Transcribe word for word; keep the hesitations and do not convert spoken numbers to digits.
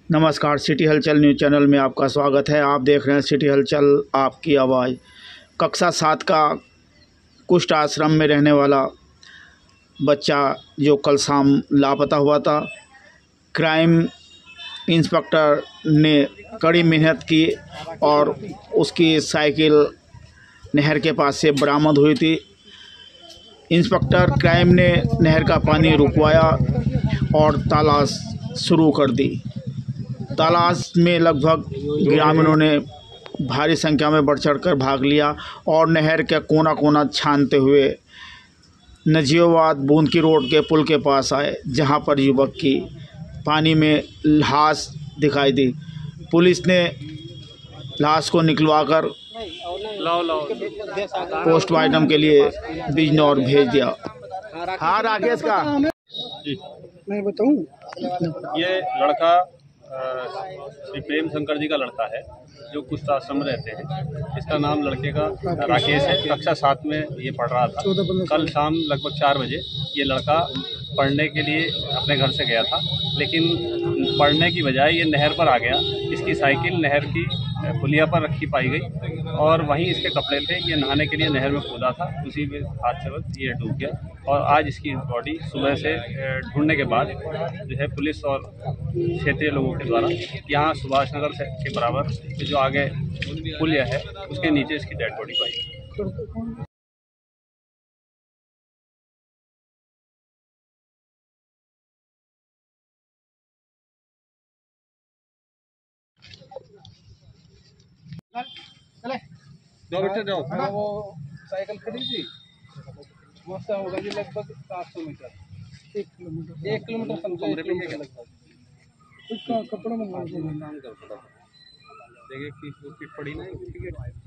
नमस्कार, सिटी हलचल news channel में आपका स्वागत है। आप देख रहे हैं सिटी हलचल, आपकी आवाज़। कक्षा सात का कुष्ठ आश्रम में रहने वाला बच्चा जो कल शाम लापता हुआ था, क्राइम इंस्पेक्टर ने कड़ी मेहनत की और उसकी साइकिल नहर के पास से बरामद हुई थी। इंस्पेक्टर क्राइम ने नहर का पानी रुकवाया और तलाश शुरू कर दी। तलाश में लगभग ग्रामीणों ने भारी संख्या में बढ़ चढ़कर भाग लिया और नहर के कोना कोना छानते हुए नजीबाबाद बूंदकी रोड के पुल के पास आए, जहां पर युवक की पानी में लाश दिखाई दी। पुलिस ने लाश को निकलवाकर पोस्टमार्टम के लिए बिजनौर भेज दिया। हाँ राकेश का मैं बताऊं, ये लड़का श्री प्रेम शंकर जी का लड़का है जो कुष्ठ आश्रम में रहते हैं। इसका नाम लड़के का राकेश है। कक्षा सात में ये पढ़ रहा था। कल शाम लगभग चार बजे ये लड़का पढ़ने के लिए अपने घर से गया था, लेकिन पढ़ने की बजाय ये नहर पर आ गया। इसकी साइकिल नहर की पुलिया पर रखी पाई गई और वहीं इसके कपड़े थे। ये नहाने के लिए नहर में कूदा था, उसी में हादसे ये डूब गया। और आज इसकी बॉडी सुबह से ढूंढने के बाद जो है पुलिस और क्षेत्रीय लोगों के द्वारा यहाँ सुभाष नगर से के बराबर जो आगे पुलिया है उसके नीचे इसकी डेड बॉडी पाई। चले दो बेटे जाओ। वो साइकिल खड़ी थी, वो से होगा जी लगभग सात सौ मीटर, एक किलोमीटर एक किलोमीटर समझो एक किलोमीटर लगभग। कुछ कपड़ों में काम कर पड़ा, देखिए कि वो फिट पड़ी ना।